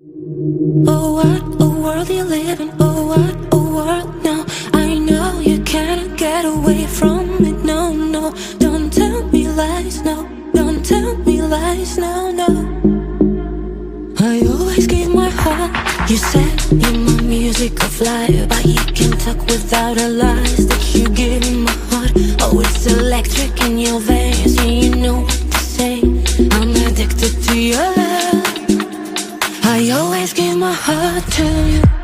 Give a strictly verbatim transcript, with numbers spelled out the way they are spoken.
Oh, what a world you live in. Oh, what a world now. I know you can't get away from it. No, no, don't tell me lies. No, don't tell me lies. No, no. I always give my heart. You said you're my music of life, but you can't talk without a lies that you give in my heart. Oh, it's electric in your veins, and you know what to say. I'm addicted to your love. I always give my heart to you.